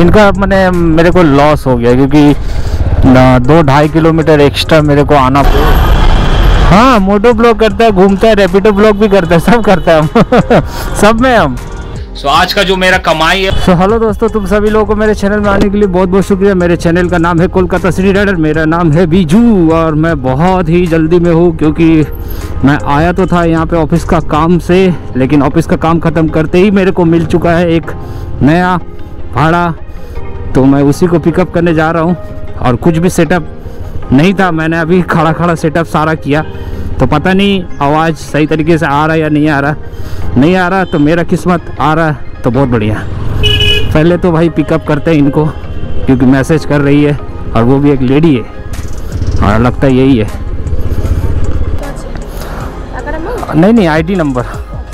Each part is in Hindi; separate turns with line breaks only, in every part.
इनका मैंने मेरे को लॉस हो गया क्योंकि 2-2.5 किलोमीटर एक्स्ट्रा मेरे को आना। हाँ, मोटो ब्लॉग करता है, घूमता है, रैपिडो ब्लॉग भी करता है, सब करता है हम सब में हम।
आज का जो मेरा कमाई है।
हेलो दोस्तों, तुम सभी लोगों को मेरे चैनल में आने के लिए बहुत बहुत शुक्रिया। मेरे चैनल का नाम है कोलकाता सिटी राइडर, मेरा नाम है बीजू और मैं बहुत ही जल्दी में हूँ क्योंकि मैं आया तो था यहाँ पे ऑफिस का काम से, लेकिन ऑफिस का काम ख़त्म करते ही मेरे को मिल चुका है एक नया भाड़ा, तो मैं उसी को पिकअप करने जा रहा हूँ। और कुछ भी सेटअप नहीं था, मैंने अभी खड़ा खड़ा सेटअप सारा किया, तो पता नहीं आवाज़ सही तरीके से आ रहा है या नहीं आ रहा। नहीं आ रहा तो मेरा किस्मत, आ रहा तो बहुत बढ़िया। पहले तो भाई पिकअप करते हैं इनको क्योंकि मैसेज कर रही है और वो भी एक लेडी है और लगता है यही है। नहीं आईडी नंबर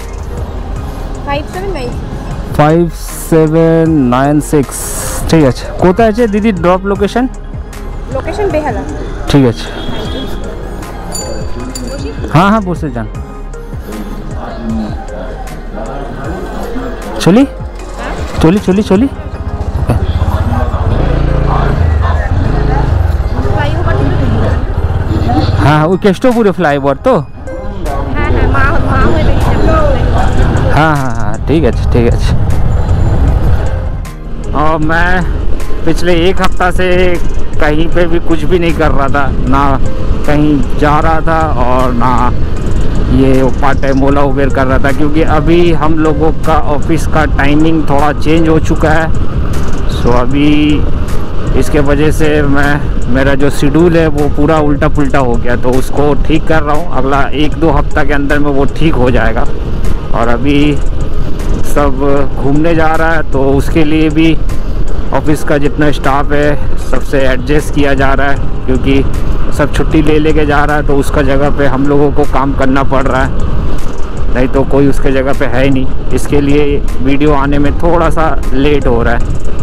5796 ঠিক আছে। কোথায় আছে দিদি ড্রপ লোকেশন?
লোকেশন বেহালা।
ঠিক আছে, हाँ हाँ বসে যান। চলি চলি চলি চলি हाँ वो केष्टपुरे फ्लाईओवर तो हाँ हाँ हाँ ठीक है ठीक है। और मैं पिछले एक हफ्ता से कहीं पे भी कुछ भी नहीं कर रहा था, ना कहीं जा रहा था और ना ये पार्ट टाइम ओला उबेर कर रहा था क्योंकि अभी हम लोगों का ऑफिस का टाइमिंग थोड़ा चेंज हो चुका है। सो अभी इसके वजह से मेरा जो शेड्यूल है वो पूरा उल्टा पुल्टा हो गया, तो उसको ठीक कर रहा हूँ। अगला 1-2 हफ्ता के अंदर में वो ठीक हो जाएगा। और अभी सब घूमने जा रहा है तो उसके लिए भी ऑफिस का जितना स्टाफ है सबसे एडजस्ट किया जा रहा है क्योंकि सब छुट्टी ले लेके जा रहा है, तो उसका जगह पे हम लोगों को काम करना पड़ रहा है, नहीं तो कोई उसके जगह पे है ही नहीं। इसके लिए वीडियो आने में थोड़ा सा लेट हो रहा है।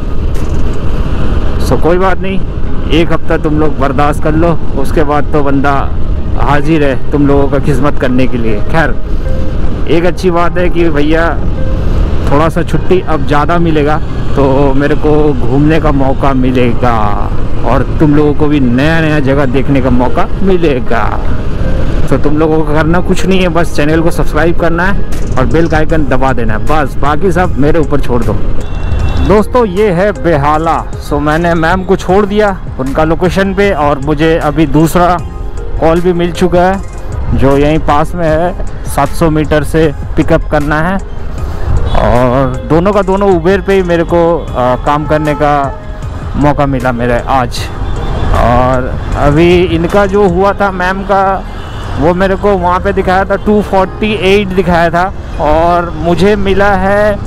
सो कोई बात नहीं, एक हफ्ता तुम लोग बर्दाश्त कर लो, उसके बाद तो बंदा हाजिर है तुम लोगों का खिदमत करने के लिए। खैर एक अच्छी बात है कि भैया थोड़ा सा छुट्टी अब ज़्यादा मिलेगा तो मेरे को घूमने का मौका मिलेगा और तुम लोगों को भी नया नया जगह देखने का मौका मिलेगा। तो तुम लोगों को करना कुछ नहीं है, बस चैनल को सब्सक्राइब करना है और बेल का आइकन दबा देना है, बस बाकी सब मेरे ऊपर छोड़ दो। दोस्तों ये है बेहाला। सो मैंने मैम को छोड़ दिया उनका लोकेशन पे और मुझे अभी दूसरा कॉल भी मिल चुका है जो यहीं पास में है, 700 मीटर से पिकअप करना है। और दोनों का दोनों उबेर पे ही मेरे को काम करने का मौका मिला मेरे आज। और अभी इनका जो हुआ था मैम का, वो मेरे को वहाँ पे दिखाया था 248 दिखाया था और मुझे मिला है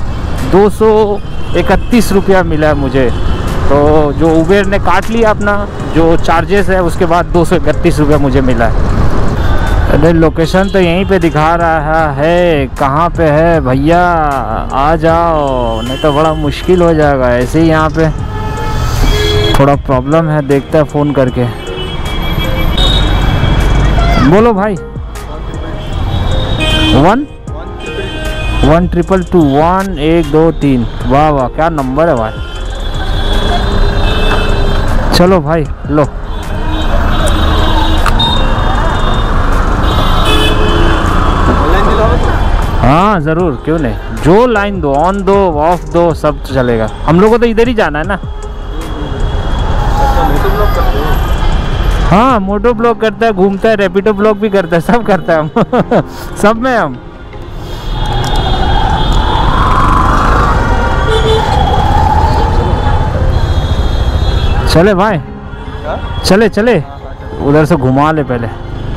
231 रुपया मिला है मुझे। तो जो उबेर ने काट लिया अपना जो चार्जेस है, उसके बाद 231 रुपया मुझे मिला है। अरे लोकेशन तो यहीं पे दिखा रहा है, कहाँ पे है भैया, आ जाओ, नहीं तो बड़ा मुश्किल हो जाएगा। ऐसे ही यहाँ पे थोड़ा प्रॉब्लम है, देखते हैं फ़ोन करके। बोलो भाई। 1-1-2-2 1-1-2-3। वाह वाह क्या नंबर है भाई। चलो भाई लो। हाँ ज़रूर, क्यों नहीं, जो लाइन दो, ऑन दो ऑफ दो सब चलेगा। हम लोगों को तो इधर ही जाना है ना। हाँ मोटो ब्लॉग करता है, घूमता है, रैपिडो ब्लॉग भी करता है, सब करता है हम सब में हम। चले भाई, चले चले, उधर से घुमा ले पहले।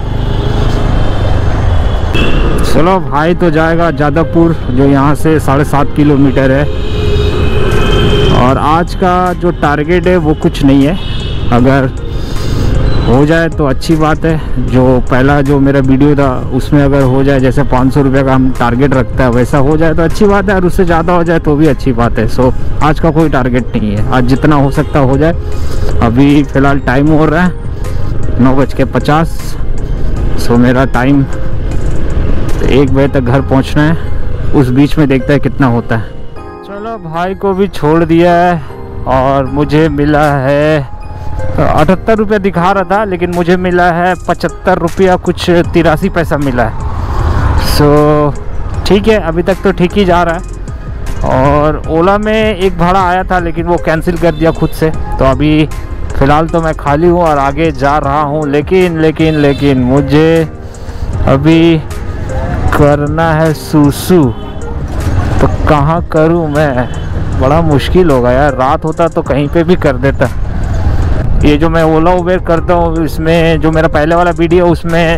चलो भाई तो जाएगा जादवपुर, जो यहाँ से 7.5 किलोमीटर है। और आज का जो टारगेट है वो कुछ नहीं है, अगर हो जाए तो अच्छी बात है। जो पहला जो मेरा वीडियो था उसमें अगर हो जाए, जैसे 500 रुपये का हम टारगेट रखता है, वैसा हो जाए तो अच्छी बात है, और उससे ज़्यादा हो जाए तो भी अच्छी बात है। सो आज का कोई टारगेट नहीं है, आज जितना हो सकता हो जाए। अभी फ़िलहाल टाइम हो रहा है 9:50। सो मेरा टाइम 1 बजे तक घर पहुंचना है, उस बीच में देखते हैं कितना होता है। चलो भाई को भी छोड़ दिया है, और मुझे मिला है 78 रुपया दिखा रहा था, लेकिन मुझे मिला है 75 रुपया कुछ 83 पैसा मिला है। सो ठीक है, अभी तक तो ठीक ही जा रहा है। और ओला में एक भाड़ा आया था लेकिन वो कैंसिल कर दिया खुद से, तो अभी फ़िलहाल तो मैं खाली हूँ और आगे जा रहा हूँ। लेकिन मुझे अभी करना है सूसू, तो कहाँ करूँ मैं? बड़ा मुश्किल होगा यार। रात होता तो कहीं पे भी कर देता। ये जो मैं ओला उबेर करता हूँ, इसमें जो मेरा पहले वाला वीडियो उसमें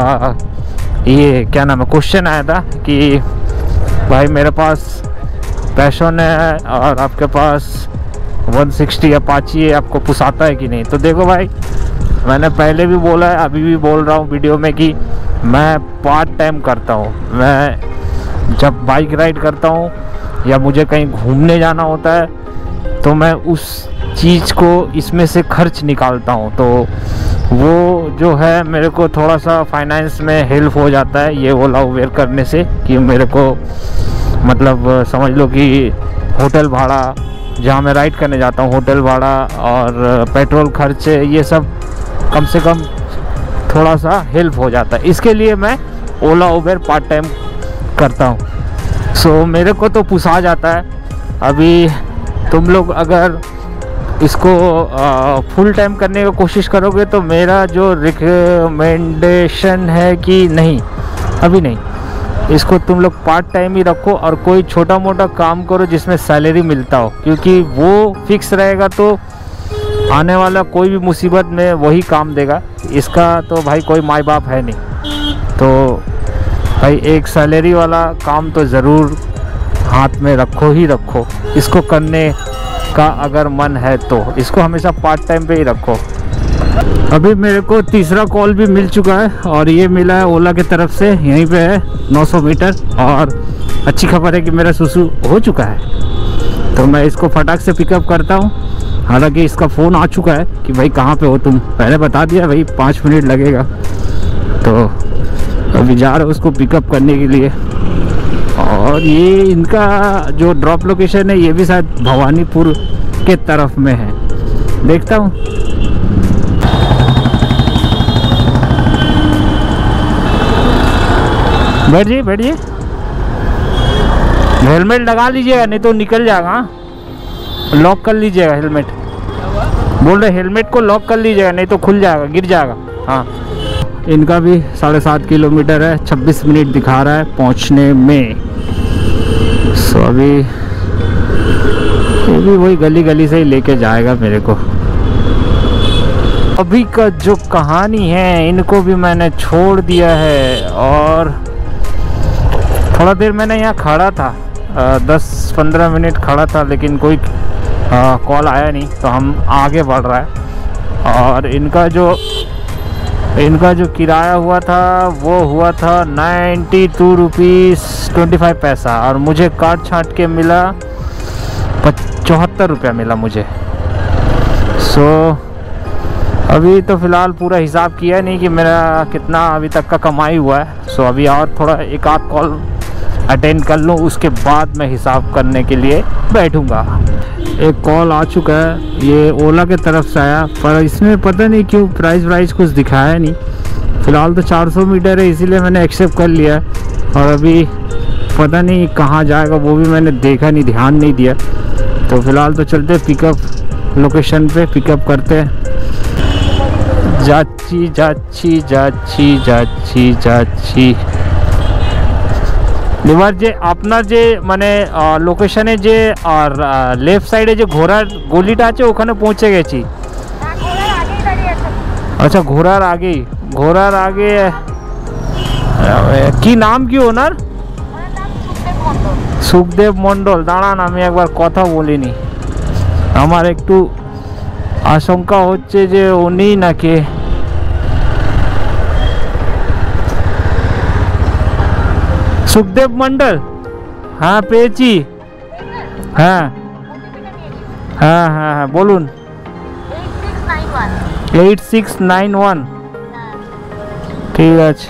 ये क्या नाम है, क्वेश्चन आया था कि भाई मेरे पास पैशन है और आपके पास 160 अपाची है, आपको पुसाता है कि नहीं? तो देखो भाई, मैंने पहले भी बोला है, अभी भी बोल रहा हूँ वीडियो में कि मैं पार्ट टाइम करता हूँ। मैं जब बाइक राइड करता हूँ या मुझे कहीं घूमने जाना होता है तो मैं उस चीज़ को इसमें से खर्च निकालता हूँ, तो वो जो है मेरे को थोड़ा सा फाइनेंस में हेल्प हो जाता है ये ओला उबेर करने से। कि मेरे को मतलब समझ लो कि होटल भाड़ा, जहाँ मैं राइड करने जाता हूँ, होटल भाड़ा और पेट्रोल खर्चे, ये सब कम से कम थोड़ा सा हेल्प हो जाता है। इसके लिए मैं ओला उबेर पार्ट टाइम करता हूँ। सो मेरे को तो पुसा जाता है। अभी तुम लोग अगर इसको फुल टाइम करने की कोशिश करोगे तो मेरा जो रिकमेंडेशन है कि नहीं, अभी नहीं, इसको तुम लोग पार्ट टाइम ही रखो और कोई छोटा मोटा काम करो जिसमें सैलरी मिलता हो, क्योंकि वो फिक्स रहेगा तो आने वाला कोई भी मुसीबत में वही काम देगा। इसका तो भाई कोई माँ बाप है नहीं, तो भाई एक सैलरी वाला काम तो ज़रूर हाथ में रखो ही रखो। इसको करने का अगर मन है तो इसको हमेशा पार्ट टाइम पे ही रखो। अभी मेरे को तीसरा कॉल भी मिल चुका है और ये मिला है ओला की तरफ से, यहीं पे है 900 मीटर। और अच्छी खबर है कि मेरा सुसु हो चुका है, तो मैं इसको फटाक से पिकअप करता हूँ। हालांकि इसका फ़ोन आ चुका है कि भाई कहाँ पे हो तुम, पहले बता दिया भाई 5 मिनट लगेगा, तो अभी जा रहे उसको पिकअप करने के लिए। और ये इनका जो ड्रॉप लोकेशन है ये भी शायद भवानीपुर के तरफ में है, देखता हूँ। बैठिए, हेलमेट लगा लीजिएगा नहीं तो निकल जाएगा। लॉक कर लीजिएगा हेलमेट, बोल रहे हेलमेट को लॉक कर लीजिएगा नहीं तो खुल जाएगा, गिर जाएगा। हाँ, इनका भी 7.5 किलोमीटर है, 26 मिनट दिखा रहा है पहुंचने में। सो अभी ये भी वही गली से ही लेके जाएगा मेरे को। अभी का जो कहानी है, इनको भी मैंने छोड़ दिया है और थोड़ा देर मैंने यहाँ खड़ा था, 10-15 मिनट खड़ा था, लेकिन कोई कॉल आया नहीं, तो हम आगे बढ़ रहा है। और इनका जो किराया हुआ था वो हुआ था 92 रुपीज़ 25 पैसा और मुझे काट छाट के मिला 74 रुपया मिला मुझे। सो अभी तो फ़िलहाल पूरा हिसाब किया नहीं कि मेरा कितना अभी तक का कमाई हुआ है। सो अभी और थोड़ा एक आध कॉल अटेंड कर लूँ, उसके बाद मैं हिसाब करने के लिए बैठूँगा। एक कॉल आ चुका है, ये ओला के तरफ से आया, पर इसमें पता नहीं क्यों प्राइस कुछ दिखाया नहीं। फ़िलहाल तो 400 मीटर है, इसीलिए मैंने एक्सेप्ट कर लिया। और अभी पता नहीं कहाँ जाएगा वो भी मैंने देखा नहीं, ध्यान नहीं दिया। तो फ़िलहाल तो चलते पिकअप लोकेशन पे पिकअप करते हैं। যাচ্ছি এবার যে আপনার যে মানে লোকেশনে যে আর লেফট সাইডে যে ঘোড়ার গলিটা আছে ওখানে পৌঁছে গেছি। আচ্ছা, ঘোড়ার আগে কি নাম কি ওনার? সুখদেব মণ্ডল। দাঁড়ান আমি একবার কথা বলিনি, আমার একটু আশঙ্কা হচ্ছে যে উনি নাকি। সুখদেব মণ্ডল, হ্যাঁ পেয়েছি। হ্যাঁ হ্যাঁ হ্যাঁ হ্যাঁ বলুন। 8691। ঠিক আছে,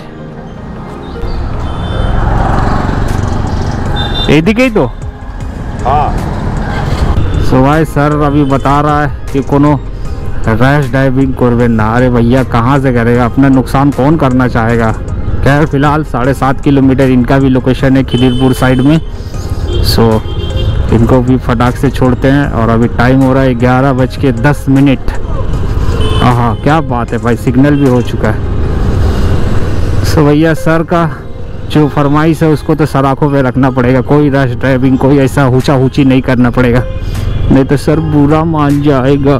এইদিকেই তো। হ্যাঁ सो भाई सर अभी बता रहा है कि कोनो रैश ड्राइविंग करबेन ना। अरे भैया कहाँ से करेगा, अपना नुकसान कौन करना चाहेगा। खैर फिलहाल 7.5 किलोमीटर इनका भी लोकेशन है खिदिरपुर साइड में। सो इनको भी फटाक से छोड़ते हैं और अभी टाइम हो रहा है 11:10। हाँ क्या बात है भाई, सिग्नल भी हो चुका है। सो भैया सर का जो फरमाइश है उसको तो सर आँखों पे रखना पड़ेगा। कोई रश ड्राइविंग, कोई ऐसा ऊँचा ऊँची नहीं करना पड़ेगा, नहीं तो सर बुरा मान जाएगा।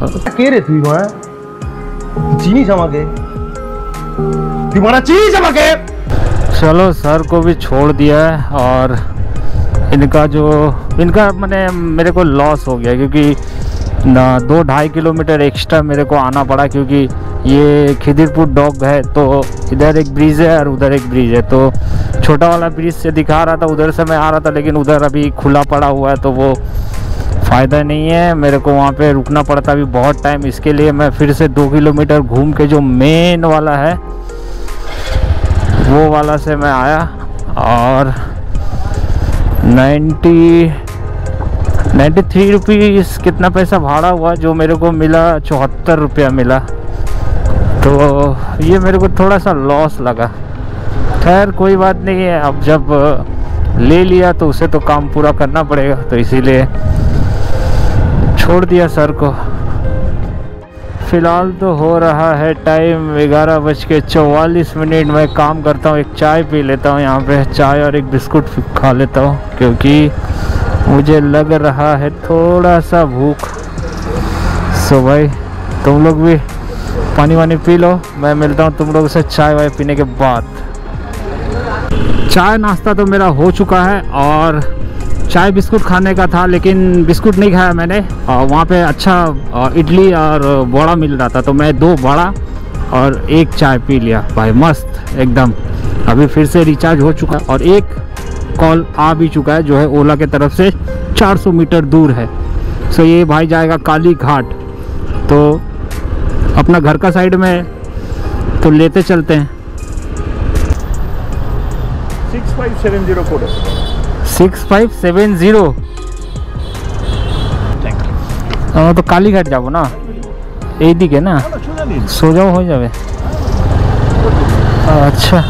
चीनी चमके तुम्हारा चीनी चमके।
चलो सर को भी छोड़ दिया है और इनका मैंने मेरे को लॉस हो गया क्योंकि 2-2.5 किलोमीटर एक्स्ट्रा मेरे को आना पड़ा, क्योंकि ये खिदिरपुर डॉग है तो इधर एक ब्रिज है और उधर एक ब्रिज है। तो छोटा वाला ब्रिज से दिखा रहा था, उधर से मैं आ रहा था, लेकिन उधर अभी खुला पड़ा हुआ है तो वो फ़ायदा नहीं है, मेरे को वहाँ पे रुकना पड़ता अभी बहुत टाइम। इसके लिए मैं फिर से 2 किलोमीटर घूम के जो मेन वाला है वो वाला से मैं आया और 93 रुपीज़ कितना पैसा भाड़ा हुआ, जो मेरे को मिला 74 रुपया मिला। तो ये मेरे को थोड़ा सा लॉस लगा। खैर कोई बात नहीं है, अब जब ले लिया तो उसे तो काम पूरा करना पड़ेगा, तो इसीलिए छोड़ दिया सर को। फ़िलहाल तो हो रहा है टाइम 11:44। मैं काम करता हूँ, एक चाय पी लेता हूँ यहाँ पे, चाय और एक बिस्कुट खा लेता हूँ क्योंकि मुझे लग रहा है थोड़ा सा भूख। सो भाई तुम लोग भी पानी वानी पी लो, मैं मिलता हूँ तुम लोगों से चाय वाय पीने के बाद। चाय नाश्ता तो मेरा हो चुका है और चाय बिस्कुट खाने का था, लेकिन बिस्कुट नहीं खाया मैंने। वहाँ पे अच्छा इडली और बड़ा मिल रहा था तो मैं 2 बड़ा और 1 चाय पी लिया भाई, मस्त एकदम। अभी फिर से रिचार्ज हो चुका है और एक कॉल आ भी चुका है जो है ओला के तरफ से, 400 मीटर दूर है। सो ये भाई जाएगा काली घाट, तो अपना घर का साइड में तो लेते चलते हैं।
6570 कोड
6570। हाँ तो काली घाट जाओ ना, এই দিকে না সোজাও হয়ে যাবে। अच्छा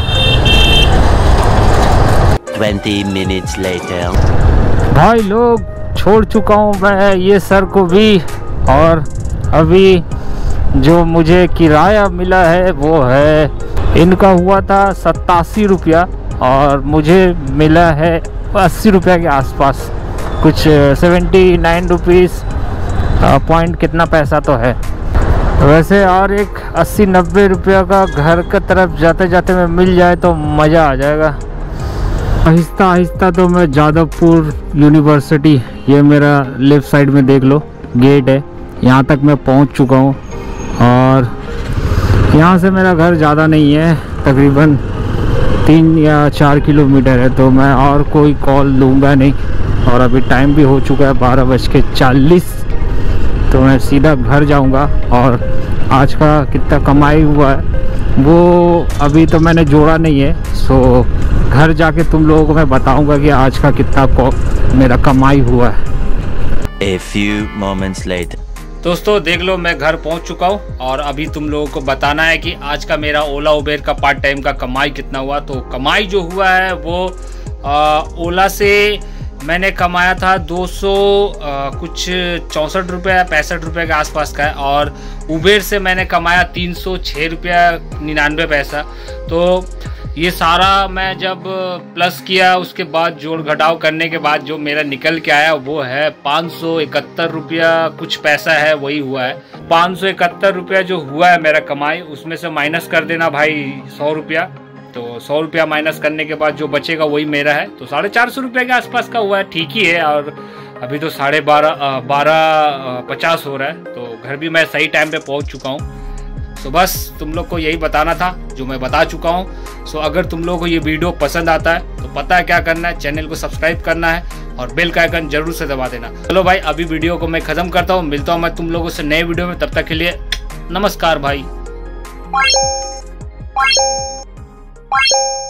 20 minutes later।
भाई लोग छोड़ चुका हूँ मैं ये सर को भी, और अभी जो मुझे किराया मिला है वो है, इनका हुआ था 87 रुपया और मुझे मिला है 80 रुपया के आसपास, कुछ 79 रुपीज़ पॉइंट कितना पैसा तो है वैसे। और एक 80-90 रुपया का घर की तरफ जाते जाते में मिल जाए तो मज़ा आ जाएगा। आहिस्ता आहिस्ता तो मैं जादवपुर यूनिवर्सिटी, ये मेरा लेफ़्ट साइड में देख लो गेट है, यहाँ तक मैं पहुँच चुका हूँ। और यहाँ से मेरा घर ज़्यादा नहीं है, तकरीबन 3 या 4 किलोमीटर है, तो मैं और कोई कॉल लूँगा नहीं। और अभी टाइम भी हो चुका है 12:40, तो मैं सीधा घर जाऊँगा। और आज का कितना कमाई हुआ है वो अभी तो मैंने जोड़ा नहीं है, सो घर जाके तुम लोगों को मैं बताऊँगा कि आज का कितना मेरा कमाई हुआ है।
A few moments later।
दोस्तों देख लो मैं घर पहुंच चुका हूं और अभी तुम लोगों को बताना है कि आज का मेरा ओला उबेर का पार्ट टाइम का कमाई कितना हुआ। तो कमाई जो हुआ है वो ओला से मैंने कमाया था 200 कुछ 64 रुपया 65 रुपये के आसपास का है, और उबेर से मैंने कमाया 306 रुपया 99 पैसा। तो ये सारा मैं जब प्लस किया उसके बाद जोड़ घटाव करने के बाद जो मेरा निकल के आया वो है 571 रुपया कुछ पैसा है, वही हुआ है। 571 रुपया जो हुआ है मेरा कमाई, उसमें से माइनस कर देना भाई 100 रुपया, तो 100 रुपया माइनस करने के बाद जो बचेगा वही मेरा है। तो 450 रुपये के आसपास का हुआ है, ठीक ही है। और अभी तो 12:50 हो रहा है, तो घर भी मैं सही टाइम पे पहुंच चुका हूं। तो बस तुम लोग को यही बताना था जो मैं बता चुका हूं। सो अगर तुम लोग को ये वीडियो पसंद आता है तो पता है क्या करना है, चैनल को सब्सक्राइब करना है और बेल का आइकन जरूर से दबा देना। चलो भाई अभी वीडियो को मैं खत्म करता हूँ, मिलता हूँ मैं तुम लोगों से नए वीडियो में, तब तक के लिए नमस्कार भाई।